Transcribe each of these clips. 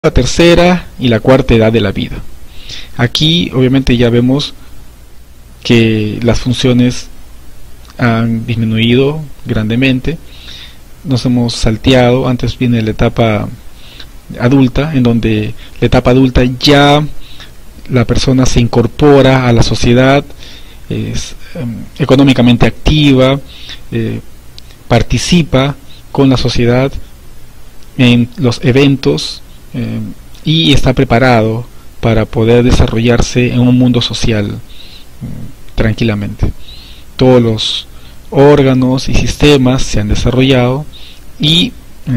La tercera y la cuarta edad de la vida. Aquí obviamente ya vemos que las funciones han disminuido grandemente. Nos hemos salteado, antes viene la etapa adulta, en donde la etapa adulta ya la persona se incorpora a la sociedad, es económicamente activa, participa con la sociedad en los eventos, y está preparado para poder desarrollarse en un mundo social tranquilamente. Todos los órganos y sistemas se han desarrollado y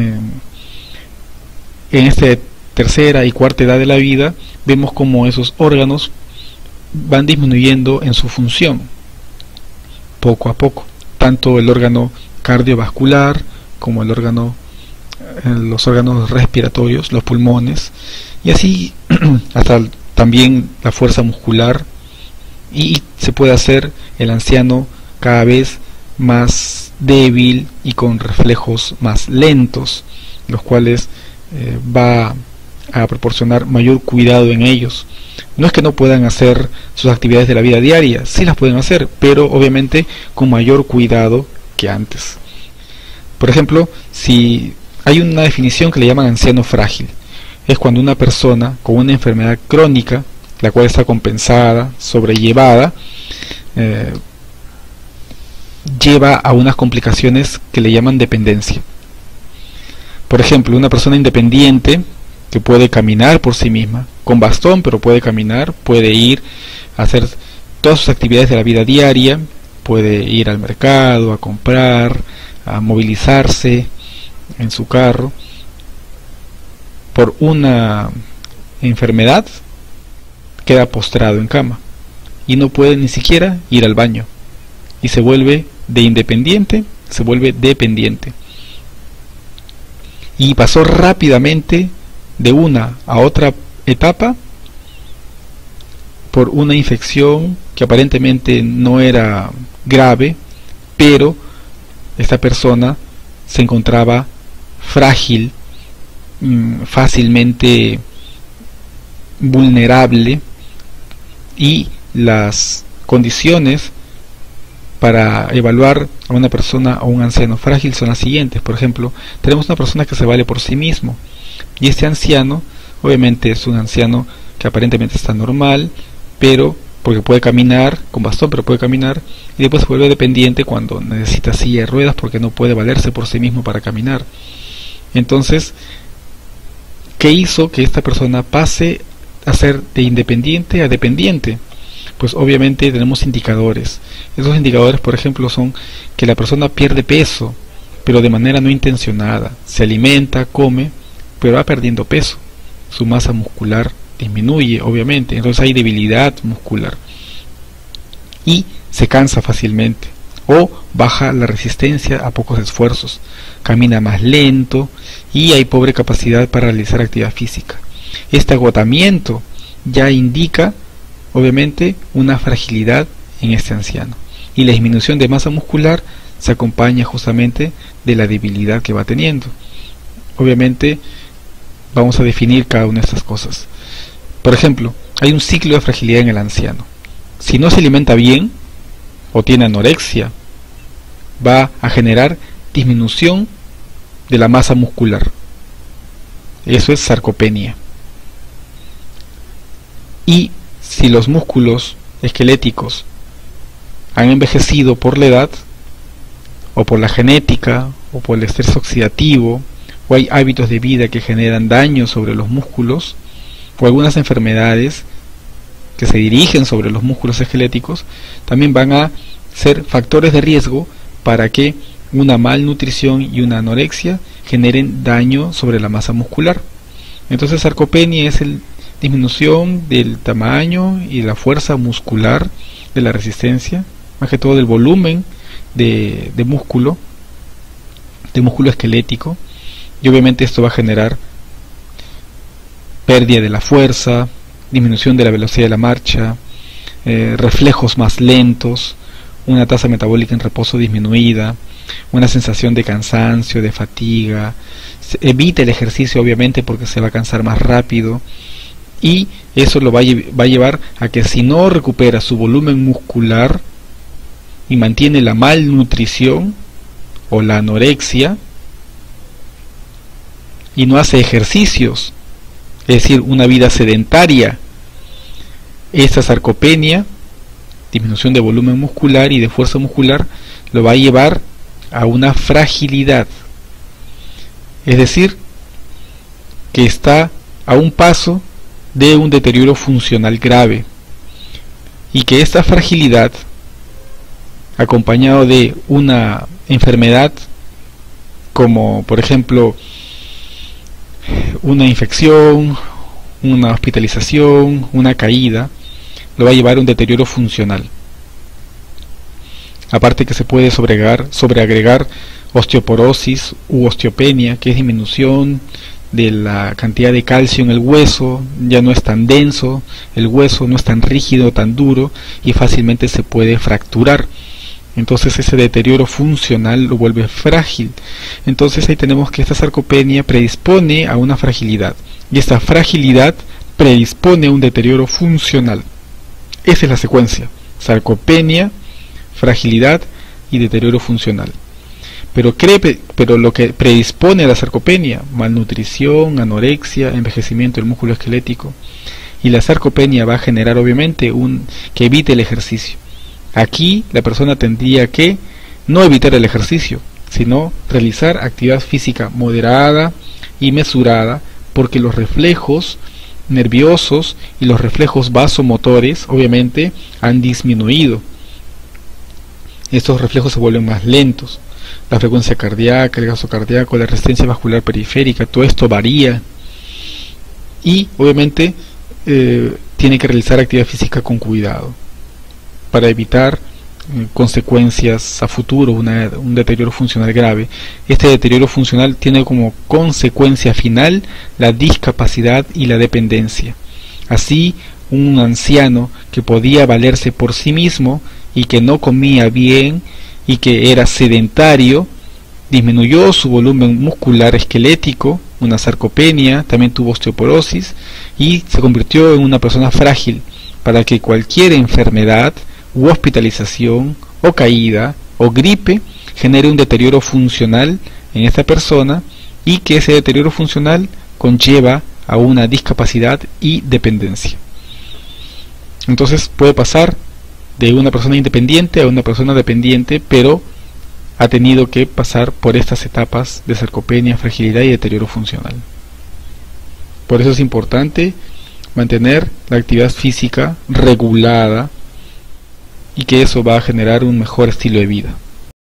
en esta tercera y cuarta edad de la vida vemos como esos órganos van disminuyendo en su función poco a poco, tanto el órgano cardiovascular como el órgano los órganos respiratorios, los pulmones, y así hasta también la fuerza muscular, y se puede hacer el anciano cada vez más débil y con reflejos más lentos, los cuales va a proporcionar mayor cuidado en ellos. No es que no puedan hacer sus actividades de la vida diaria, sí las pueden hacer, pero obviamente con mayor cuidado que antes. Por ejemplo, si hay una definición que le llaman anciano frágil. Es cuando una persona con una enfermedad crónica, la cual está compensada, sobrellevada, lleva a unas complicaciones que le llaman dependencia. Por ejemplo, una persona independiente que puede caminar por sí misma, con bastón, pero puede caminar, puede ir a hacer todas sus actividades de la vida diaria, puede ir al mercado, a comprar, a movilizarse en su carro. Por una enfermedad queda postrado en cama y no puede ni siquiera ir al baño, y se vuelve de independiente, se vuelve dependiente, y pasó rápidamente de una a otra etapa por una infección que aparentemente no era grave, pero esta persona se encontraba frágil, fácilmente vulnerable, y las condiciones para evaluar a una persona o un anciano frágil son las siguientes. Por ejemplo, tenemos una persona que se vale por sí mismo, y este anciano obviamente es un anciano que aparentemente está normal, pero porque puede caminar con bastón, pero puede caminar, y después se vuelve dependiente cuando necesita silla de ruedas porque no puede valerse por sí mismo para caminar. Entonces, ¿qué hizo que esta persona pase a ser de independiente a dependiente? Pues obviamente tenemos indicadores. Esos indicadores, por ejemplo, son que la persona pierde peso, pero de manera no intencionada. Se alimenta, come, pero va perdiendo peso. Su masa muscular disminuye, obviamente, entonces hay debilidad muscular y se cansa fácilmente, o baja la resistencia a pocos esfuerzos, camina más lento y hay pobre capacidad para realizar actividad física. Este agotamiento ya indica obviamente una fragilidad en este anciano, y la disminución de masa muscular se acompaña justamente de la debilidad que va teniendo. Obviamente vamos a definir cada una de estas cosas. Por ejemplo, hay un ciclo de fragilidad en el anciano. Si no se alimenta bien o tiene anorexia, va a generar disminución de la masa muscular. Eso es sarcopenia. Y si los músculos esqueléticos han envejecido por la edad, o por la genética, o por el estrés oxidativo, o hay hábitos de vida que generan daño sobre los músculos, o algunas enfermedades que se dirigen sobre los músculos esqueléticos, también van a ser factores de riesgo para que una malnutrición y una anorexia generen daño sobre la masa muscular. Entonces, sarcopenia es la disminución del tamaño y la fuerza muscular, de la resistencia, más que todo del volumen de músculo esquelético, y obviamente esto va a generar pérdida de la fuerza, disminución de la velocidad de la marcha, reflejos más lentos, una tasa metabólica en reposo disminuida, una sensación de cansancio, de fatiga. Evita el ejercicio obviamente porque se va a cansar más rápido, y eso lo va a llevar a que si no recupera su volumen muscular y mantiene la malnutrición o la anorexia y no hace ejercicios, es decir, una vida sedentaria, esta sarcopenia, disminución de volumen muscular y de fuerza muscular, lo va a llevar a una fragilidad, es decir, que está a un paso de un deterioro funcional grave, y que esta fragilidad, acompañado de una enfermedad como por ejemplo una infección, una hospitalización, una caída, lo va a llevar a un deterioro funcional. Aparte que se puede sobreagregar osteoporosis u osteopenia, que es disminución de la cantidad de calcio en el hueso, ya no es tan denso, el hueso no es tan rígido, tan duro, y fácilmente se puede fracturar. Entonces ese deterioro funcional lo vuelve frágil. Entonces ahí tenemos que esta sarcopenia predispone a una fragilidad, y esta fragilidad predispone a un deterioro funcional. Esa es la secuencia: sarcopenia, fragilidad y deterioro funcional. Pero lo que predispone a la sarcopenia: malnutrición, anorexia, envejecimiento del músculo esquelético. Y la sarcopenia va a generar obviamente que evite el ejercicio. Aquí la persona tendría que no evitar el ejercicio, sino realizar actividad física moderada y mesurada, porque los reflejos nerviosos y los reflejos vasomotores obviamente han disminuido. Estos reflejos se vuelven más lentos. La frecuencia cardíaca, el gasto cardíaco, la resistencia vascular periférica, todo esto varía, y obviamente tiene que realizar actividad física con cuidado para evitar consecuencias a futuro, un deterioro funcional grave. Este deterioro funcional tiene como consecuencia final la discapacidad y la dependencia. Así, un anciano que podía valerse por sí mismo y que no comía bien y que era sedentario, disminuyó su volumen muscular esquelético, una sarcopenia, también tuvo osteoporosis, y se convirtió en una persona frágil, para que cualquier enfermedad u hospitalización o caída o gripe genere un deterioro funcional en esta persona, y que ese deterioro funcional conlleva a una discapacidad y dependencia. Entonces puede pasar de una persona independiente a una persona dependiente, pero ha tenido que pasar por estas etapas de sarcopenia, fragilidad y deterioro funcional. Por eso es importante mantener la actividad física regulada, y que eso va a generar un mejor estilo de vida.